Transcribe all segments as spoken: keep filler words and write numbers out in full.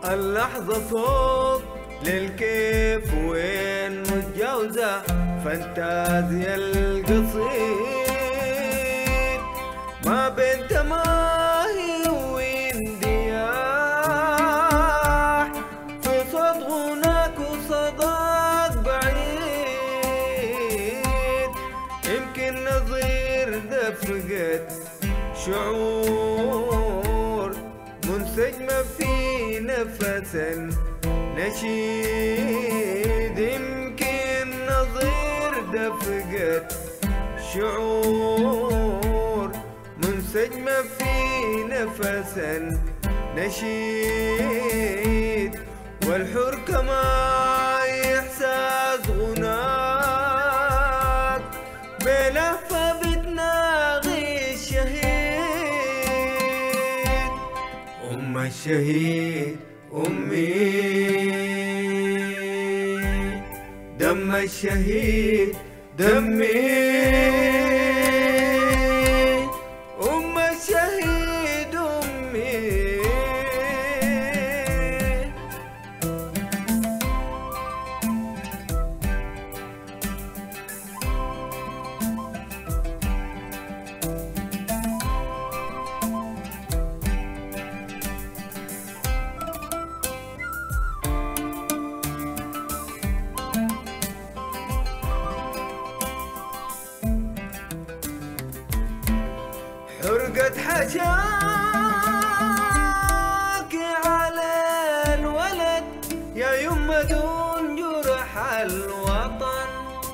اللحظة فوق للكيف وين متجاوزة فانتازيا القصيد ما بين تماهي واندياح في صوت غناك وصداك بعيد يمكن نظير دفقة شعور منسجمة في نفس نشيد يمكن نظير دفقة شعور منسجمة في نفس نشيد والحر كما إحساس غناك بلهفة بتناغي الشهيد أم الشهيد أمي دم الشهيد دمي أم الشهيد أمي حرقة حشاك على الولد يا يمه دون جرح الوطن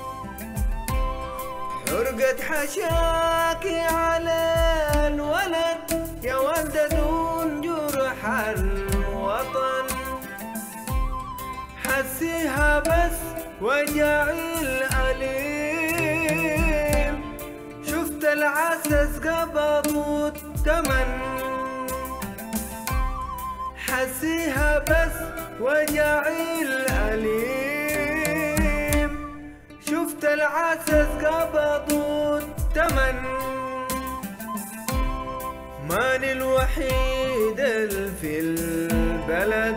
حرقة حشاك على الولد يا ولد دون جرح الوطن حسيها بس وجعي الأليم شفت العسس قبضوا التمن حسيها بس وجعي الأليم شفت العسس قبضوا التمن ماني الوحيد اللي في البلد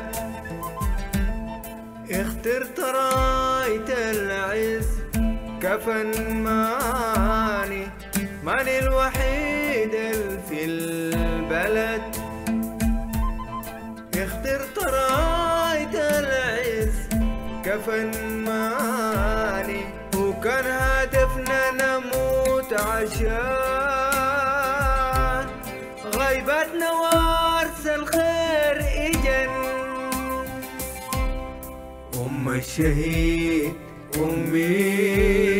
اخترت راية العز كفن ماني ماني الوحيد اللي في البلد اخترت راية العز كفن ماني وكان هدفنا نموت عشان غيبتنا وارث الخير إجن أم الشهيد أمي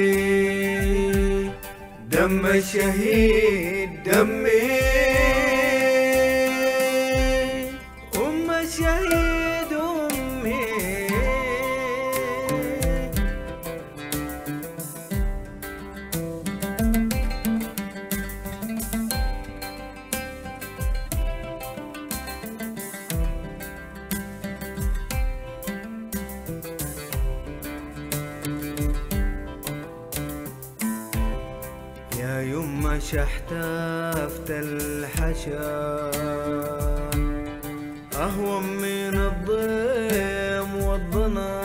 دم الشهيد دمي أم الشهيد أمي يا يما شحتافت الحشا أهون من الضيم والضنا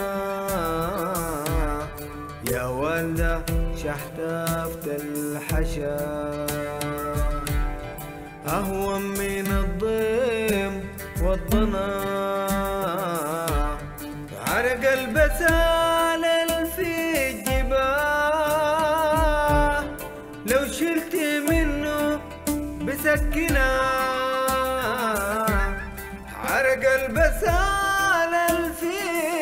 يا ولدة شحتافت الحشا أهون من الضيم والضنا عرق البسالة في الجباه لو شلت منه بسكنة عرق البسالة في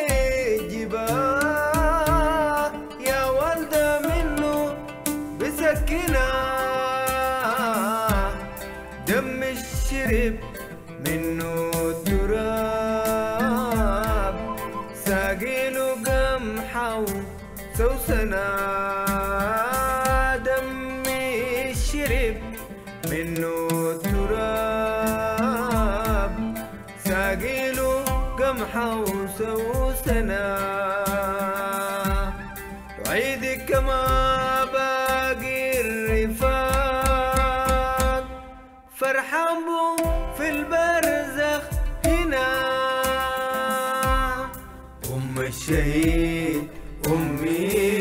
جباه يا ولدة منه بسكنة دم الشرب منه التراب ساقيله قمحة وسوسنة شرب منه التراب ساقيله قمحة وسوسنة عيدك ما باقي الرفاق فرحان بو في البرزخ هنا الشهيد أمي،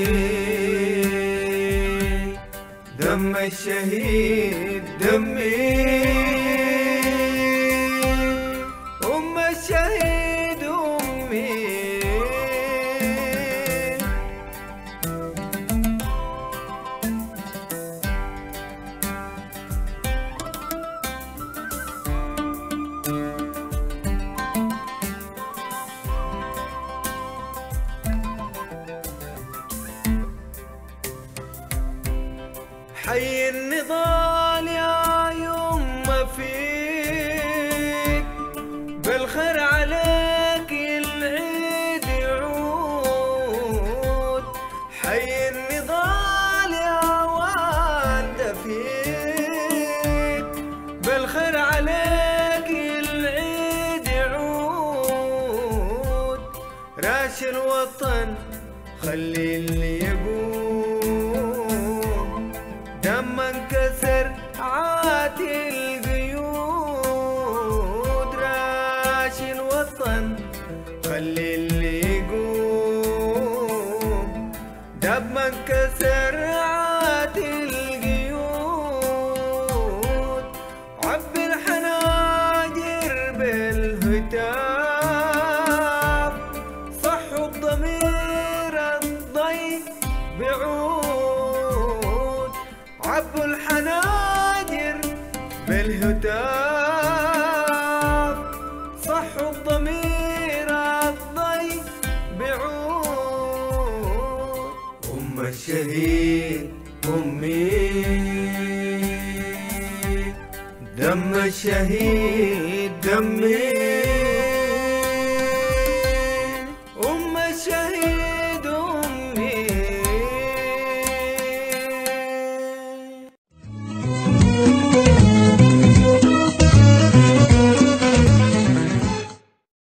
دم الشهيد دمي، أم الشهيد أمي. حي النضال يا يمه فيك، بالخير عليك العيد يعود. حي النضال يا والده فيك، بالخير عليك العيد يعود. راش الوطن خلي اللي يقوم، دم انكسر عاتي القيود. راش الوطن خلي اللي يقوم، دم انكسر عاتي القيود. عبي الحناجر بالهتاف، صحوا الضمير الضي بعود. عبوا الحناجر بالهتاف، صحوا الضمير الضي بعود. أم الشهيد أمي، دم الشهيد دمي،